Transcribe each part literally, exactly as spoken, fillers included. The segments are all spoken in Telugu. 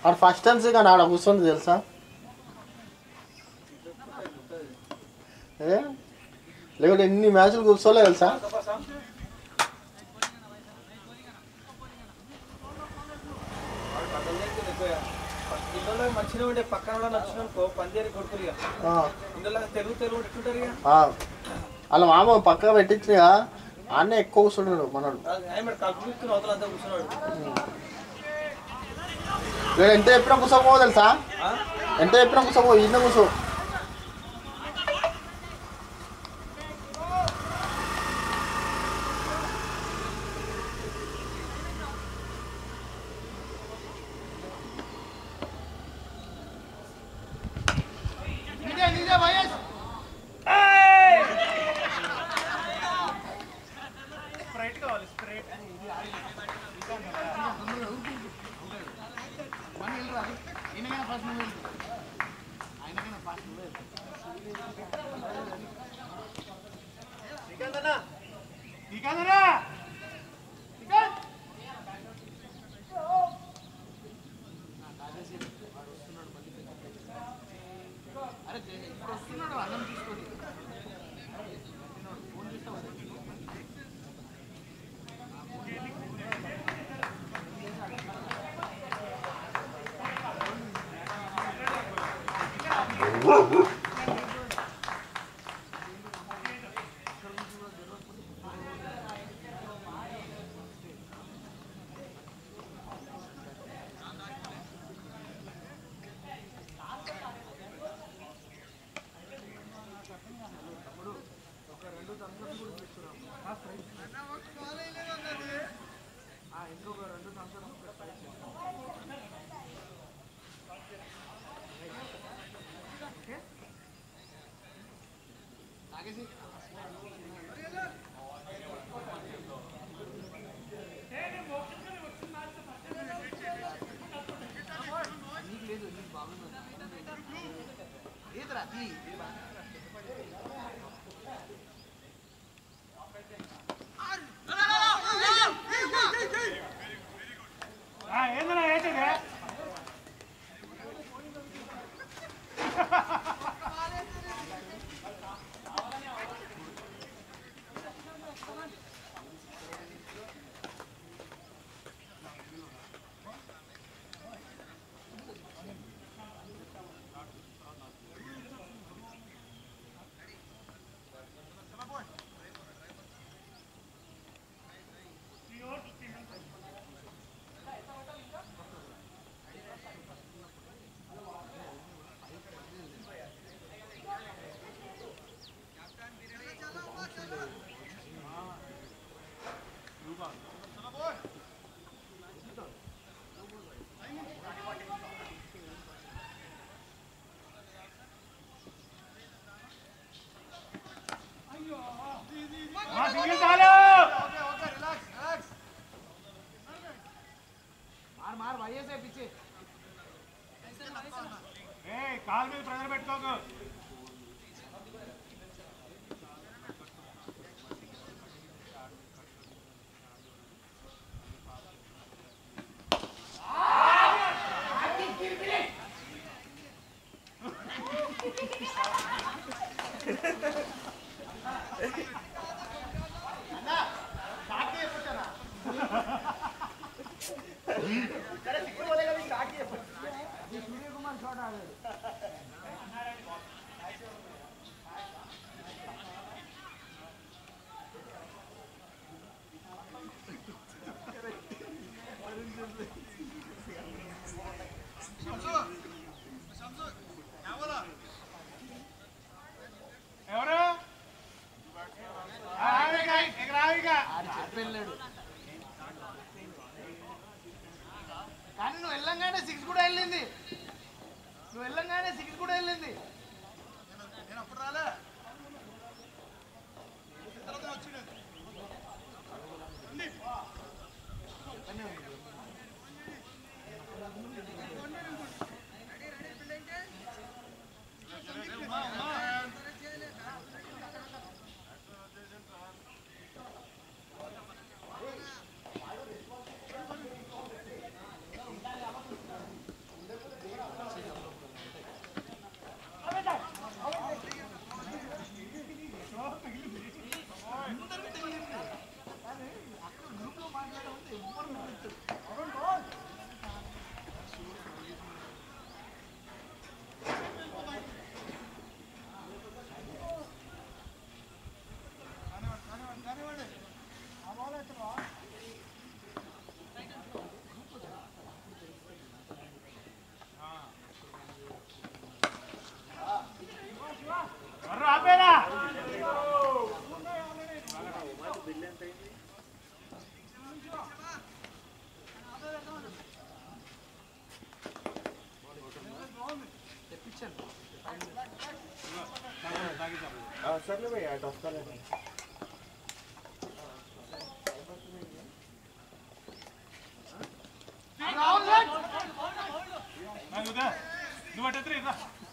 ఆడ ఫస్ట్ టైమ్స్ కానీ ఆడ కూర్చొని తెలుసా ఏ లేకుంటే ఎన్ని మ్యాచ్లు కూర్చోలే తెలుసా మంచిగా ఉండే పక్కన నచ్చిన పందేరి కొడుకులు ఇందులో తెలుగు తెలుగు పెట్టుకుంటారు వాళ్ళ మామ పక్కగా పెట్టించిగా ఆడనే ఎక్కువ కూర్చుంటాడు మనోడు అవతలంతా కూర్చున్నాడు ఎంత ఎప్పుడో కూర్చోపో తెలుసా ఎంత ఎప్పుడో కూర్చోపో ఇన్న కూర్చో కాల్ మీద ప్రెజర్ పెట్టుకోకు కానీ నువ్వు వెళ్ళంగానే సిక్స్ కూడా వెళ్ళింది నువ్వు వెళ్ళంగానే సిక్స్ కూడా వెళ్ళింది నేను అప్పుడు రాలే సర్లే భయ్య అటు వస్తాలే నువ్వు అటు ఎత్తురా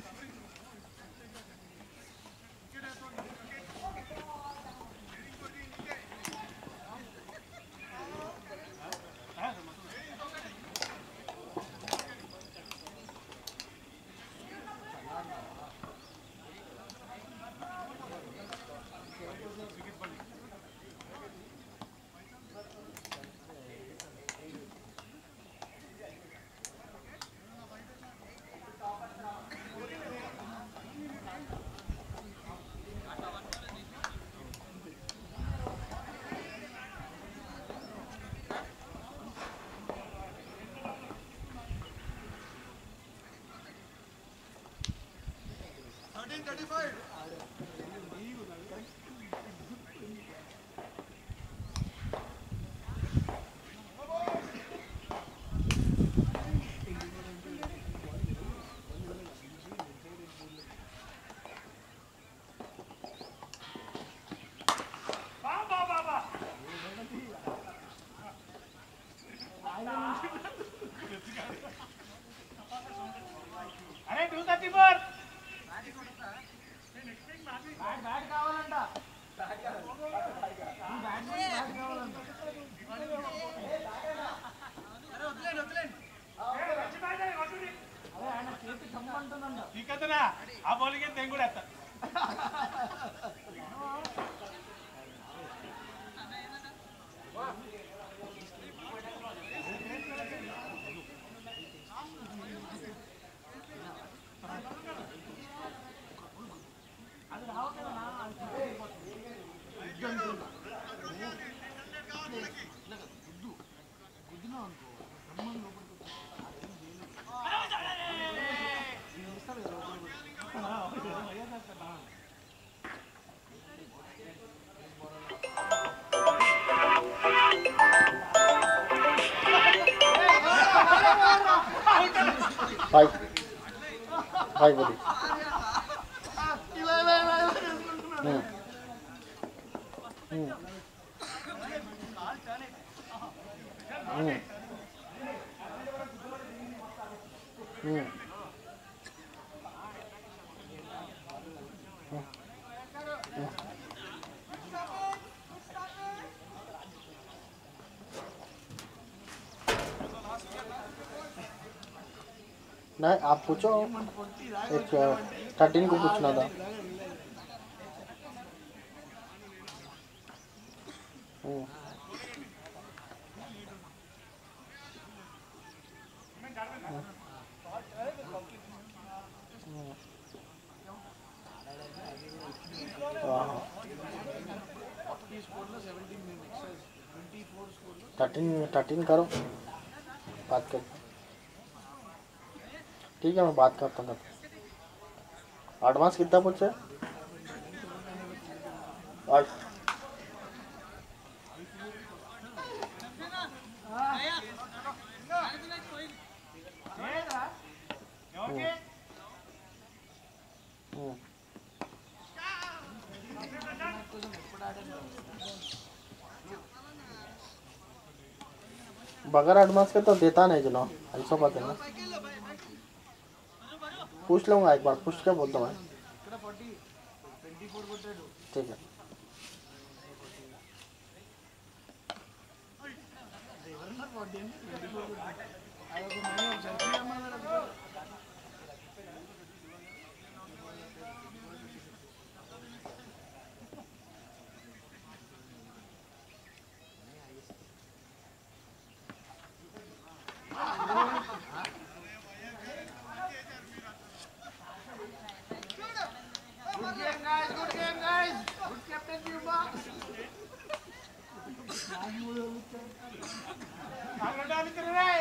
అరే టూ థర్టీ ఫోర్ బ్యాట్ కావాలంట బ్యాట్ కావాలంట కదనా ఆ బౌలింగ్ నేను కూడా వేస్తా Bye. Bye, buddy. Hmm. Hmm. Hmm. Hmm. नहीं आप पूछो एक थर्टीन को पूछना था थर्टीन थर्टीन करो बात कर ठीक है मैं बात करता हूँ एडवांस कितना पूछे बगैर एडवांस के तो देता नहीं चलो ऐसा बात है ना पूछ लूँगा एक बार पूछ के बोलता हूँ ठीक है Kalau dah ni keren.